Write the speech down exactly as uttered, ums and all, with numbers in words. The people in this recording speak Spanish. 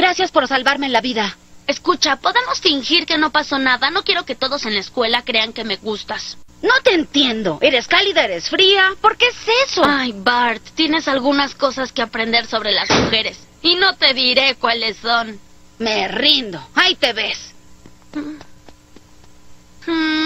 Gracias por salvarme la vida. Escucha, ¿podemos fingir que no pasó nada? No quiero que todos en la escuela crean que me gustas. No te entiendo. Eres cálida, eres fría. ¿Por qué es eso? Ay, Bart, tienes algunas cosas que aprender sobre las mujeres. Y no te diré cuáles son. Me rindo. Ahí te ves. Mm.